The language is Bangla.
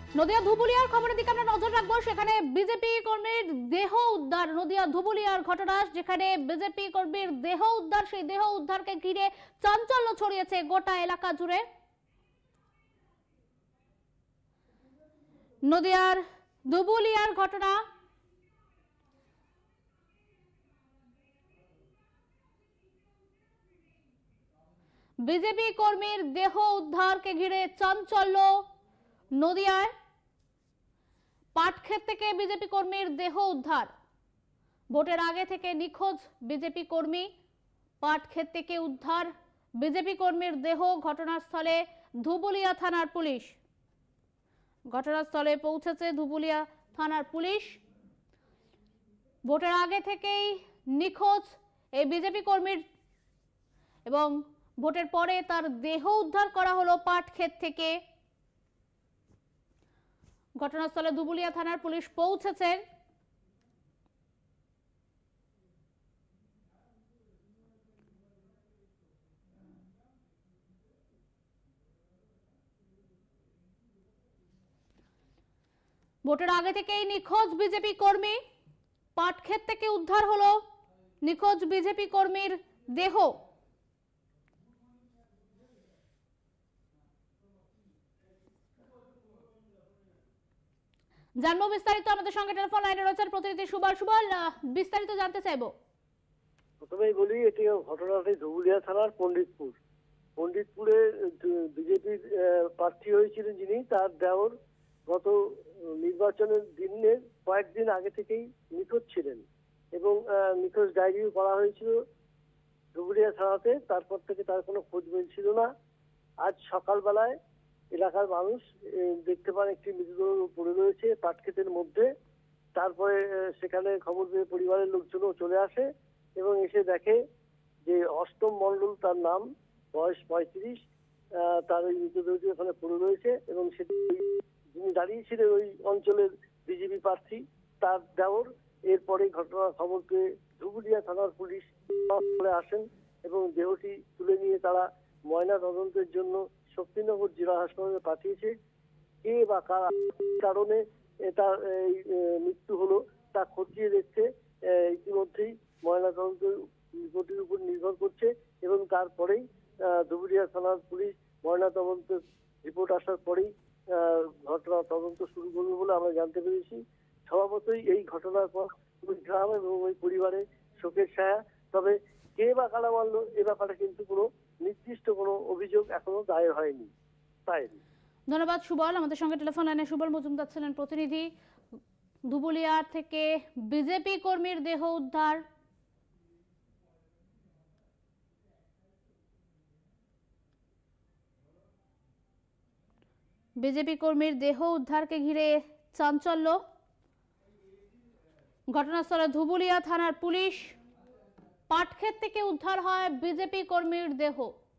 নদিয়া ধুবুলিয়ার খবরের দিকে আমরা নজর রাখবো। সেখানে বিজেপি কর্মীর দেহ উদ্ধার। নদিয়া ধুবুলিয়ার ঘটনা, যেখানে বিজেপি কর্মীর দেহ উদ্ধার। সেই দেহ উদ্ধারকে ঘিরে চাঞ্চল্য ছড়িয়েছে গোটা এলাকা জুড়ে। নদিয়ার ধুবুলিয়ার ঘটনা, বিজেপি কর্মীর দেহ উদ্ধারকে ঘিরে চাঞ্চল্য নদিয়ায়। পাটক্ষেত থেকে বিজেপি কর্মীর দেহ উদ্ধার। ভোটের আগে থেকে নিখোঁজ বিজেপি কর্মী। পাটক্ষেত থেকে উদ্ধার বিজেপি কর্মীর দেহ। ঘটনাস্থলে ধুবুলিয়া থানার পুলিশ। ঘটনাস্থলে পৌঁছেছে ধুবুলিয়া থানার পুলিশ। ভোটের আগে থেকেই নিখোঁজ এই বিজেপি কর্মীর এবং ভোটের পরে তার দেহ উদ্ধার করা হলো পাটক্ষেত থেকে। ঘটনাস্থলে ধুবুলিয়া থানার পুলিশ পৌঁছেছেন। ভোটের আগে থেকেই নিখোঁজ বিজেপি কর্মী। পাটক্ষেত থেকে উদ্ধার হলো নিখোঁজ বিজেপি কর্মীর দেহ। জানবো বিস্তারিত। আমাদের সঙ্গে টেলিফোন লাইনে রয়েছেন প্রতিনিধি সুবল। সুবল, বিস্তারিত জানতে চাইবো। প্রথমেই বলি, এটি ঘটনাটি ধুবুলিয়া থানার পণ্ডিতপুরে বিজেপির প্রার্থী হয়েছিলেন যিনি, তার দেওর গত নির্বাচনের দিনের কয়েকদিন আগে থেকেই নিখোঁজ ছিলেন এবং নিখোঁজ ডায়েরিও করা হয়েছিল ধুবুলিয়া থানাতে। তারপর থেকে তার কোনো খোঁজ মিলছিল না। আজ সকালবেলায় এলাকার মানুষ দেখতে পান একটি মৃতদেহ পড়ে রয়েছে পাটক্ষেতের মধ্যে। তারপরে সেখানে খবর পেয়ে পরিবারের লোকজনও চলে আসে এবং এসে দেখে যে অষ্টম মণ্ডল তার নাম, বয়স 35, তার ওই মৃতদেহটি ওখানে পড়ে রয়েছে এবং সেটি যিনি দাঁড়িয়েছিলেন ওই অঞ্চলের বিজেপি প্রার্থী, তার দেওর। এরপরে ঘটনার খবর পেয়ে ধুবুলিয়া থানার পুলিশ করে আসেন এবং দেহটি তুলে নিয়ে তারা ময়না তদন্তের জন্য শক্তিনগর জেলা হাসপাতালে পাঠিয়েছে। কে বা কারণে তার এই মৃত্যু হলো তা খতিয়ে দেখছে ইতিমধ্যেই ময়না তদন্তের রিপোর্টের উপর নির্ভর করছে এবং তারপরেই ধুবুলিয়া থানার পুলিশ ময়না তদন্তের রিপোর্ট আসার পরেই ঘটনা তদন্ত শুরু করবে বলে আমরা জানতে পেরেছি। স্বভাবতই এই ঘটনার পর ওই গ্রাম এবং ওই পরিবারে শোকের ছায়া। তবে কে বা কারা মারল এ ব্যাপারে কিন্তু কোনো নির্দিষ্ট কোনো অভিযোগ এখনো দায়ের হয়নি। ধন্যবাদ সুবল। আমাদের সঙ্গে টেলিফোন লাইনে সুবল মজুমদার ছিলেন প্রতিনিধি। ধুবুলিয়া থেকে বিজেপি কর্মীর দেহ উদ্ধার। বিজেপি কর্মীর দেহ উদ্ধারকে ঘিরে চাঞ্চল্য। ঘটনাস্থলে ধুবুলিয়া থানার পুলিশ। পাটক্ষেত থেকে উদ্ধার হয় বিজেপি কর্মীর দেহ।